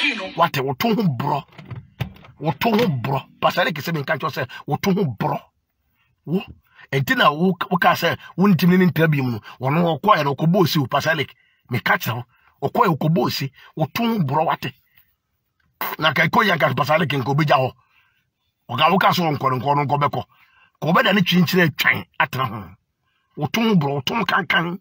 what a woto bro pasale ke se me kan cho se woto bro wo entina wo ka se wontim ni ntabi mu wono okọ ya no kobo osi pasale me ka che okọ ya kobo osi woto bro wate na kai ko ya ka pasale ke ko beja ho oga wo ka so nko beko ko be da ni twinkyire twan atra ho woto bro woto kankan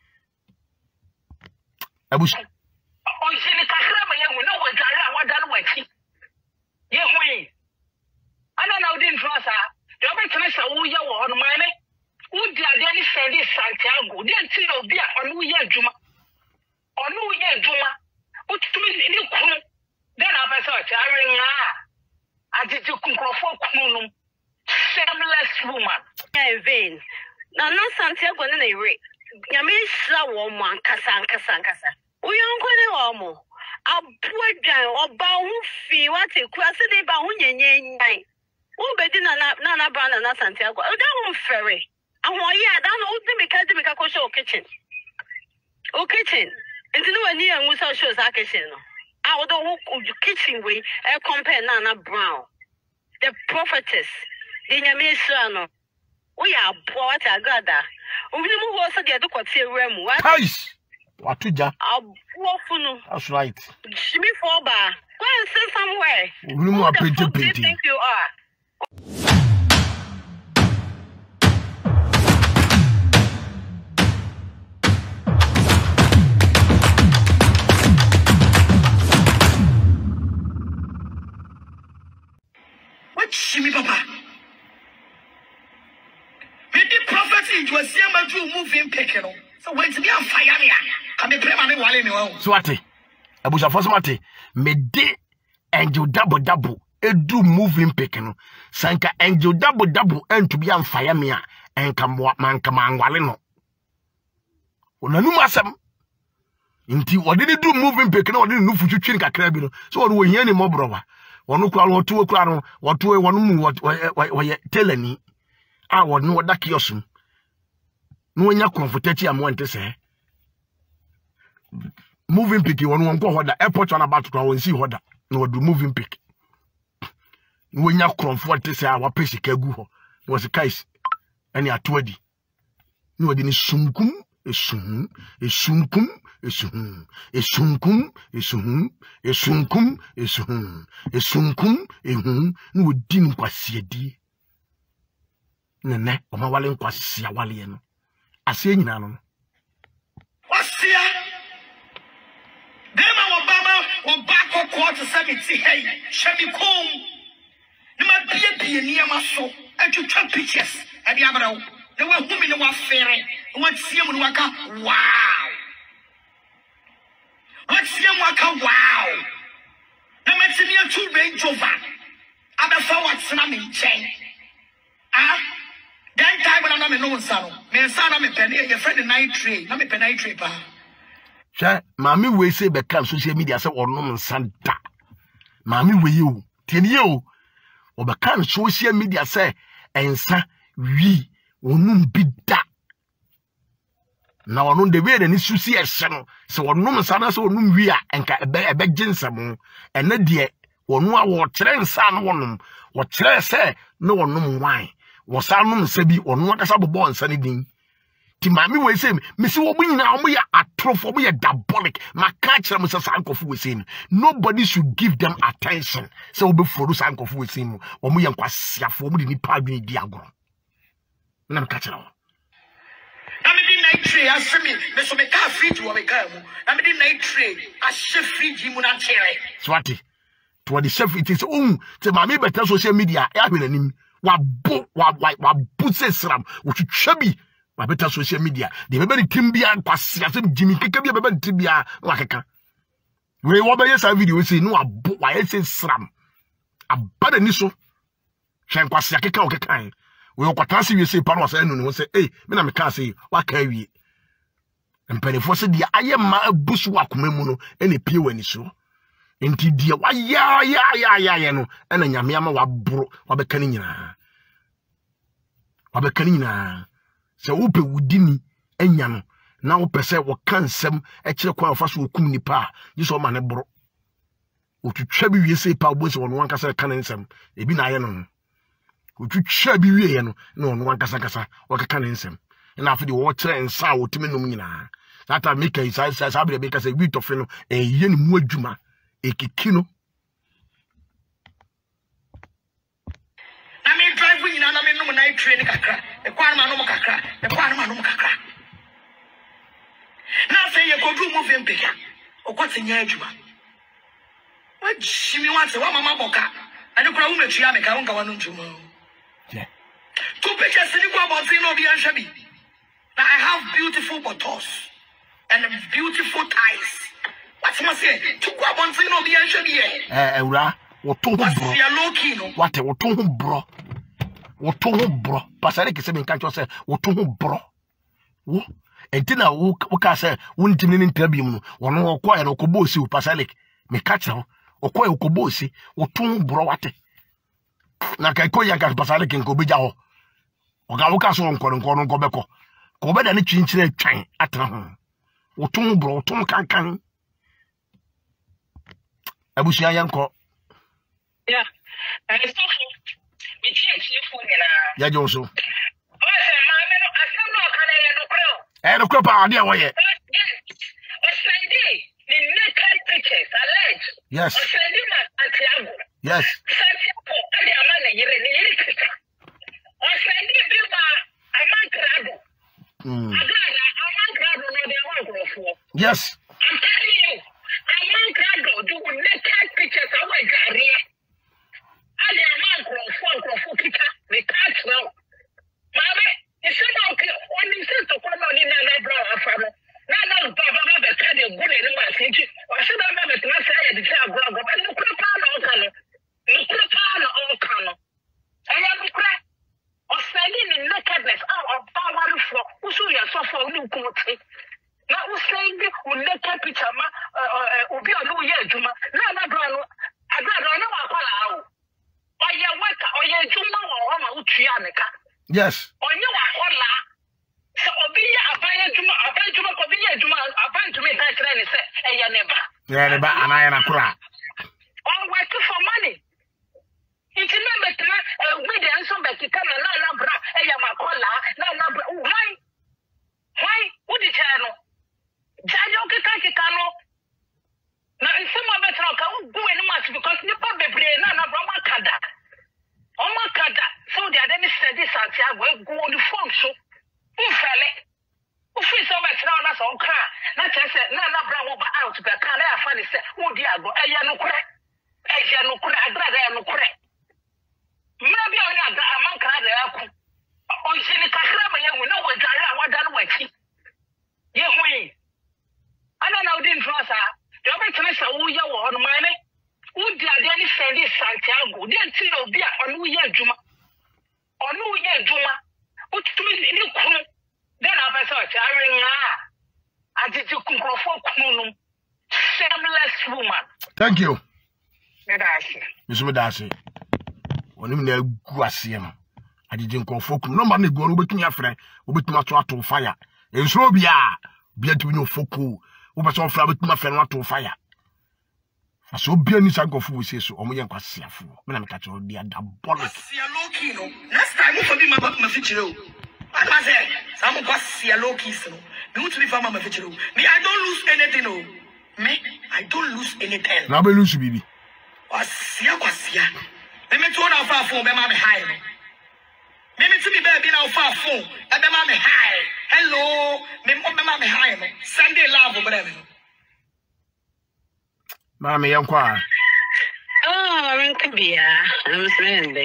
abush Ojini kakra ma yehu na wajare awada no wachi. Yehu. Ana na udin trosa. Yo be tene sa wo ye wo no mane. Udi ade ni sende Santiago. De nti na obi a onu ye adwuma. Onu ye adwuma. Utumi ni kunu. De na ba sa chare nga. Aditi kunkrofo kunu no. Shameless woman. Vain. Na no Santiago na ire. Nyame hira wo mo ankasa. Uyonkone omo abuadan oba hu fi wate kwase de ba hu nyenyenyan wo bedi na brana na Santiago o da hu fere ahoye ada no udi meka ko show kitchen enti no ani anwu so show sa kitchen no a wo do hu kitchen we e compare na Brown the prophetess de nyame hira no wo ya abua wate agada obini mu wo so de do kwate ewura mu Watuja. That's right. Jimmy Foba. Go and sit somewhere. Who do you think you are? What Jimmy Papa? When the prophecy was here, my moving picking. So when to be on fire, I'm a prema wale me. Swati, Abusha Fosmati, me de angel double edu moving picking. Sanka angel double and to be on fire me and come what man come on wale no. Unanuma sam. Inti what did do moving picking or didn't know for you chin crabino. So what we hear any more brother. One what two o'clock, what two one what telling me. I would know what that kiosum. No one comfortable am want to say. Moving pick, you want to go the airport on about to go and see what no do moving pick. When you comfort to say our place kegu was a case and you are 20. No, didn't sunkum, a sunkum, no didn't quasi di. Nene, or my walling quasi a wallian. I say, no. What's here? Dema Obama or back or quarter 70. Hey, Shabby Comb. You might be near my soul and you take pictures at the Abro. There were women who were fair. What's your waka? Wow. What's your waka? Wow. The material to be Jova. I'm a forward slamming chain. Ah? Then time when I'm no son. Me son I'm a penny, your friend in night tree. I'm a penny tree. Sha, Mammy we say become social media so or no Santa. Mammy we you, tin you. Or become social media say, and sa we won't be that. Now on the way and issue see a son, so on no sana so no we are and a beg jinsam, and no dear, or no what train son one, what train say, no one no wine. Was Salmon Sebi or not as a boy and sunny ding. Timami will say, Miss Wobin now we are a trophy, we are diabolic. My catcher, Mr. Sankoff was in. Nobody should give them attention. So before the Sankoff was in, or we are quite for me, pardon Diago. Let me catch it all. I mean, night tree, I see me, Miss Omeka free to Omeka. I mean, night tree, I chef free Jimunan Cherry. Swati, to what the chef it is own to my better social media, I mean, wa butse sram which chabi ma better social media the bebe timbia kwase asem Jimmy keke bia bebe timbia wakeka we wo be yes video we say no abo wa yes sram abada ni so hwen kwase keka okeka we okwata se we say pa no say no say eh me na me ka say wa ka wie empenefo se dia ayema abusu akoma mu no ene pie wani so enti dia wa ya no ena nyame ama wabro wabeka ni nyina se wo pe wudini enya no na wo pese wo kansem e kire kwa fa so okum nipa yi so ma ne bro otwitwa bi wie sei pa obo se wono wankasa ka ne nsem ebi na aye no otwitwa bi wie ye no na wono wankasa kasa wakaka ne nsem na afide wo kire nsa wotimi nom nyina that make is I be because a bit of no e ye ni mu adwuma ekiki no na me drive nyina na me nom na train kakra e kwa na nom kakra e kwa na nom kakra na say ye go do move in bigger okwati nya adwuma wa jimi wa se wa mama boka ani kura wo metua me ka wonka wa no ntuma yeah to pictures ni kwa bonti no bi anhwa bi na I have beautiful buttocks and beautiful thighs. What's my say? To go on to no be anxious here. Ewra, wo to ho bro. You low key no. What wo to ho bro. Wo to ho bro. Pastor ke se me kan cho say wo to ho bro. Wo entina wo ka say wo ntimi ni ntabium no. Wono wo kwa ya no kobo osi wo Pastor me ka che wo kwa ya kobo osi wo to ho bro wate. Na kai ko ya ka Pastor nko beja ho. Oga wo ka so nko beko. Ko be da ne twinkyire twan atra ho. Wotum bro wotum kankan abusia yanko yeah so me tie fu hena ya jonso o se ma me no asem no kana ye no kro no kro pa ade a wo ye Sunday the naked pictures alleged yes Sunday man Santiago yes Santiago ade ama na yire kika o Sunday bi ma amankrado yes. I'm telling you, I'm not going to do naked pictures of my career. And I'm not going to picture the catch now. Mamma, it's not okay. When you say to come on in another brother, now, Baba, the kind of good in my city, or should I have a class at the job? But look at the power of color. Look at the power of color. I am a crack. Or standing in nakedness out of power for who you suffer. Na usenge uneke picture ma obi onu ye adwuma na brano agrado na wakwala awo oye weka oye adwuma wo ma utua neka yes onye wakwala so obi ya abanye ko bi ye adwuma abanye ka kire ni se eye ne ba anaya na kura on work for money it remember we the answer be kika na bra eye makwala na bra why what did you know Jajo kika no na nsema betra ka ugu eni mas because nipa bebre na broma kada o makada so they are said this Santiago go on the phone so ufele ufi so betra na so kra na chese na bra wo ba out be kan na afa ni se wo di ago eye no kure agrada ya no kure mra bi oni aga amanka da yaku o jini kakra ma yewu na wo jare awada no wachi ye hoyi ana na udin fasa do be tene sa wo ye wo no mane wo di ade ni sende Santiago de nti na obi a onu ye adwuma utumi ni kunu de na ba so cha renga atiti kunkrofo kunu shameless woman. Thank you. Me dashi oni me na gu ase no atiti kunkrofo kunu no ma na gu no betumi afre obetumi ato fire enso bia tumi no foku wo be so fra betumi afre no ato fire aso bia ni sankofo wo sieso omo ye nkwasiafo me na me ka cho dia diabolic sia loki no next time wo bi ma fichire o I say some kwasia loki so me want to be farmer ma fichire o me I don't lose anything o me I don't lose anything na be lose bibi kwasia me to na fa phone be ma me high no me to be baby na fa phone e be ma me high hello me mo be ma me high no Sunday love o brother Mama yankwa. Oh, Rinkabia. I'm saying,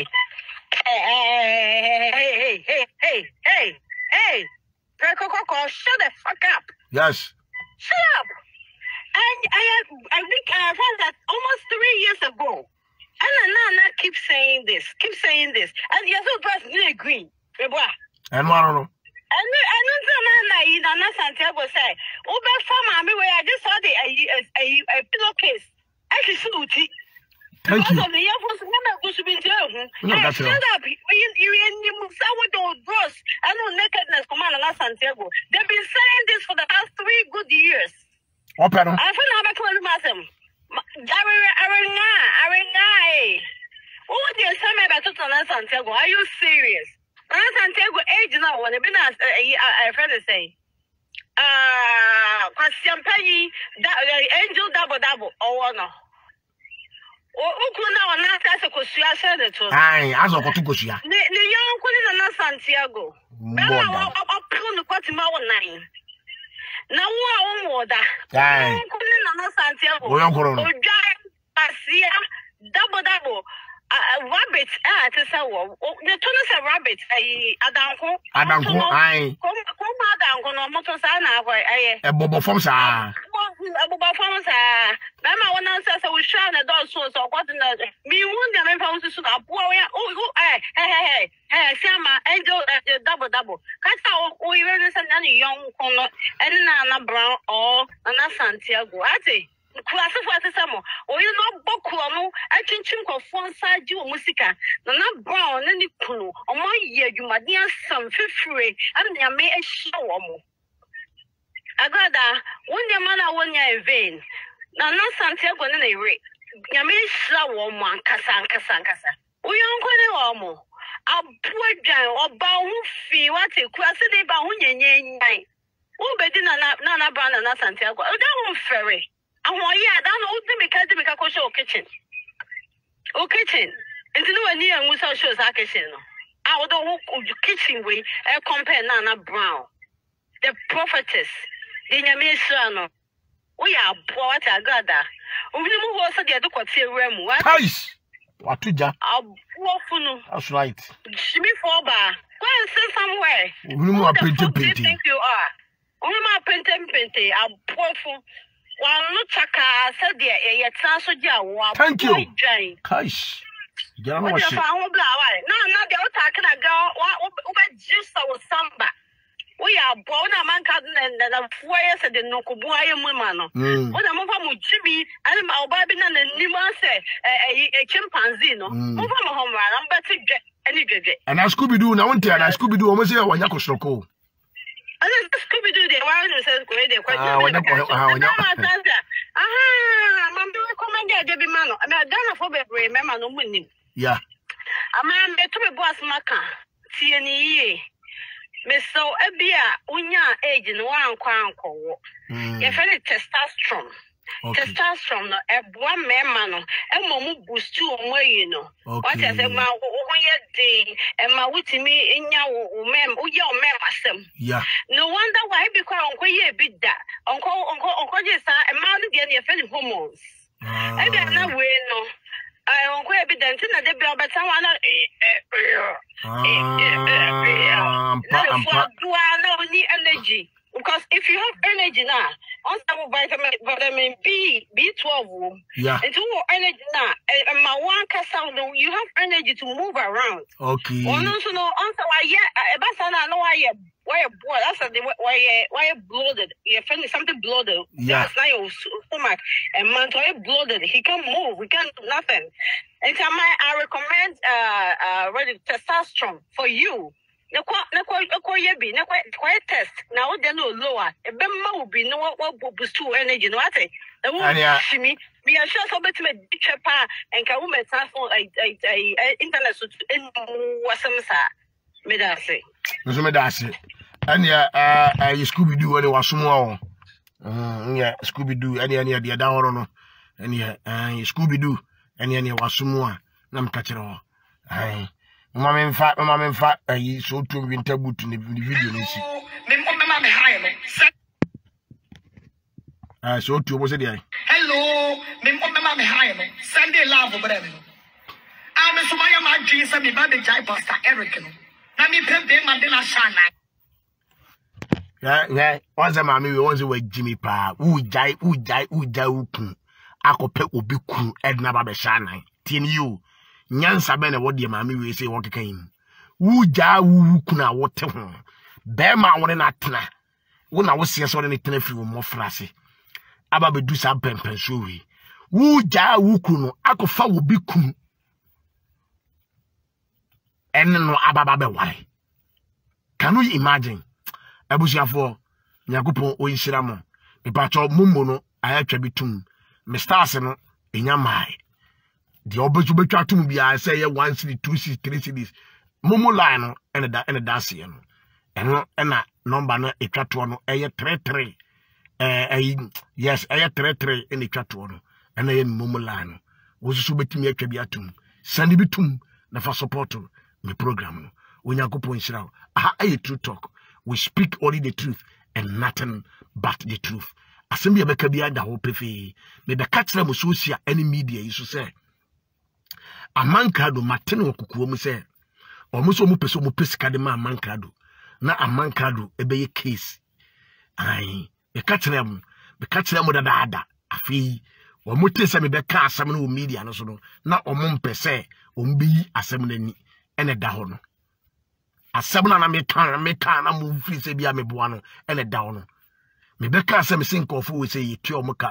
hey. Coco, shut the fuck up. Yes. Shut up. And I think I heard that almost 3 years ago. And Nana keeps saying this. And you're so person you agree. And I don't know. And Nana Santiago say, Uber farm where I just saw a pillowcase. Actually, thank you. Shut up. You sourdough bros. I know nakedness command Santiago. They've been saying this for the past 3 good years. Open. I feel like I'm Santiago. Are you serious? Nana Santiago age now when been as a friend is saying. Kwasiampayi angel double or no. Ukuna wana kase kosua sede to. Ai, azo ko to kosua. Ne yan kuni Nana Santiago. Bella opunu kwati ma wonan. Na wo omoda. Ai. Kuni Nana Santiago. Wo yan koro no. Oja asia double. Rabbit, to say, the tuna say rabbit, Adanko, aye. Come Adanko, no Motosana, a bobo from sa. A bobo from sa. Mamma, one answer, we shine a dog so what in the me wound them and found to a poor hey, Sama, angel double. Catch out, we really send any young corner, and Nana Brown or Nana Santiago. I say. Classified samo o you no boku no atwinchim kofo nsaji o musika na brown na ni kunu o mo ye adwumade asam fefure am na me ehia wo mo agada wonya mana wonya vein na Santiago na ire nya me ehia wo mo ankasa o yonko ni wo mo abuadwan oba hu fi wate kurase de ba hu nyenyenyan wo bedi na brown na Santiago o da hu fere. I don't know what show kitchen. Oh, kitchen. And to know a near and without shows I kitchen. I would do kitchen way, compare Nana Brown. The prophetess, the Yamisano. We are poor at Agada. We move also the other quarter room. What to ja? That's right. Shimmy for bar. Go and sit somewhere. We more pretty. Think you are. Only my pente, I'm poor. Thank you. Kaish. No, the juice was samba. We are born a man cousin and the foyers and the Nokubuaya Mumano. What a move Jimmy and my baby and the Nimase, a chimpanzee. Move on home, I'm better any judge. And I Scooby Doo now, and I Scooby Doo almost here when Yako Soko. I just Scooby Doo the one says great. Mamma recommended Debbie Mano. I mean, I don't know if remember no winning. Yeah. A man better be boss Maka. TNE. Miss so a beer, unya age in one quanko. If any testosterone. Testosterone, a one man, and Momu boost two away, you know. What I said, my day, and my witty me in your mem, yeah. No wonder why because Uncle ye bid that. Uncle, yes, a man again, your friend hormones. I don't know where no. I won't quite be dancing at the bell, but someone do I know energy? Because if you have energy now, on some vitamin B12, yeah, and two energy now, and my one sound, you have energy to move around. Okay. Oh, no, so no, answer why, yeah, but I know why you boy, that's why you bloated. You're feeling something bloated. Yeah. That's not your stomach. And man, why bloated? He can't move. We can't do nothing. And so I recommend testosterone for you. No test. Now they know lower. A bemma will be no what boost to energy. No, I think. Me, I sure so better make picture pa and can woman transform internet in Wasamsa. Medasi. No, Medasi. And yeah, you Scooby Doo, and it was small. Yeah, Scooby Doo, and yeah, the down. And yeah, Scooby Doo, and yeah, was small. Nam catch it all. Mama in fact, I so to winter boot in the video. So to was it there? Hello, Mama High, Sunday love over them. I'm a Sumaya Maggi, some baby Jai Pastor Eric. Let me pay them and then I shine. Yeah, once a mammy was away Jimmy Pa, who jai, ukun. Akope ubi kun Edna Babeshana. Tin you. Nyansa bene what dear mammy will say what came. Woo ja woo kuna water. Bear ma one na tena. When I was here, so any tenafy more frasy. Ababe do some pensuri. Woo ja woo kuno. Akofa will be kun. And no ababe why. Can we imagine? Abusia for Nyagupo o Inshiramo. The patch of Mumbono, I actually bitum. Mr. Arsenal in your mind. the obezu betwa tum bia say 1 city 2 city 3 cities momo line no ene da se no eno na number no etwa to no eye 33 yes eye 33 ene etwa to no ene ye momo line no wo susu betimi atwa bi atum send bitum na fa support me program no onyakopo nshira aha aye true talk we speak only the truth and nothing but the truth asem ya beka bia da ho pefe me be ka kire mo social any media yi so say amankado matene okukuo mu say omo so mu peso mu pesika de ma amankado na amankado ebeye case ai be ka kire mo dada afi omo tese me be ka asem no media no so no na omo mpese ombi asem nani ene da ho no asem na me kan na mu fi se bia me boa no ene da ho no me be ka asem sin kofo we say yeti omo ka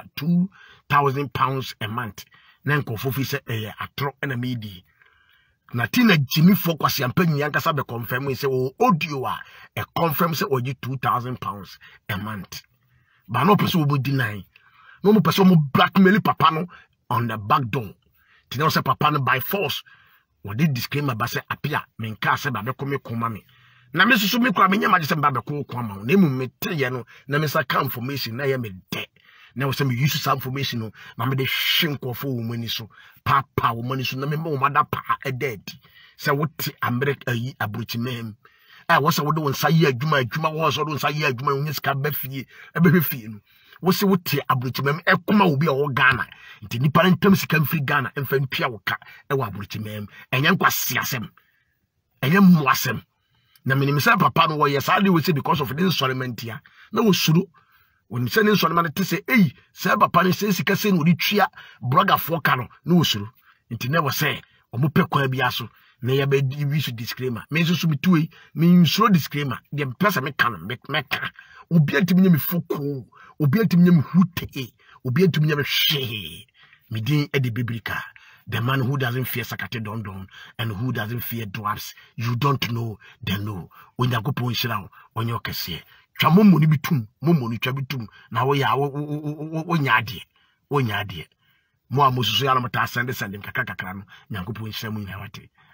£2,000 a month na nkofo fi se atro ene media na tina Jimmy focus yampany yankasa be confirm say o audio a confirm say o £2,000 a month ba no person wo deny no mo person mo blackmail papa no on the back door tina say papa no by force what did disclaimer ba say apia me nka say ba be come koma me na me susu me kwa me nyama je say ba be koma na emu me teye no na me sa confirmation na ye me de na we say me use some information no na me de hwenkofo wo mani so papa wo mani so na me mo mada pa e dead say what America yi abrochimem wo say wo de won sa ye adwuma wo so do sa ye adwuma wo nyska ba fie e be fie no wo say what abrochimem e koma obi a wo Ghana nti nipa ntam sika mfiri Ghana emfa mpia wo ka e wo abrochimem enya nkwase asem enya muasem na me ni say papa no wo yes ade we say because of the insolvency na wo suru when sending someone to say, hey, Saba Pani says, Cassin would tria, brother for cano, no, sir. It never say, or Mupeco Biaso, may I be use disclaimer. Means to be two, means so disclaimer. The person make canon, make mecca, or be to me fuku, or be to me hoote, or be to me she. Me din Eddie Biblica. The man who doesn't fear Sakate Dondon and who doesn't fear dwarfs, you don't know, they know. When you go point down on your cassier. Twa momo ni bitum momo ni twa bitum na wo ya wo nyaade mo amosusu ya na mata sende kakra no nyankopon hyira mu nyina wate